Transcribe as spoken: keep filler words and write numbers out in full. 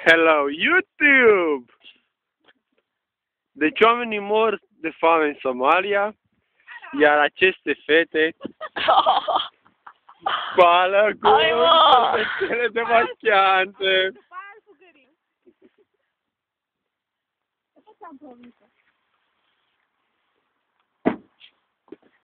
Hello, YouTube! Deci oamenii mor de foame în Somalia, iar aceste fete spală cu cele de machiante.